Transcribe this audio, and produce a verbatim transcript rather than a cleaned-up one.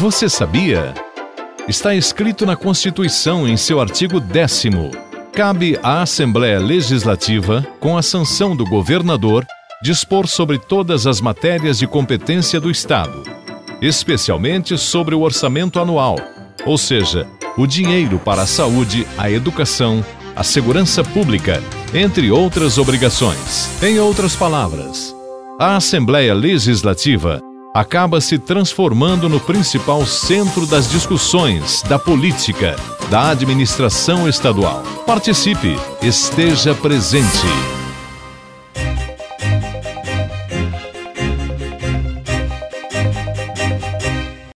Você sabia? Está escrito na Constituição, em seu artigo décimo. Cabe à Assembleia Legislativa, com a sanção do governador, dispor sobre todas as matérias de competência do Estado, especialmente sobre o orçamento anual, ou seja, o dinheiro para a saúde, a educação, a segurança pública, entre outras obrigações. Em outras palavras, a Assembleia Legislativa acaba se transformando no principal centro das discussões, da política, da administração estadual. Participe, esteja presente.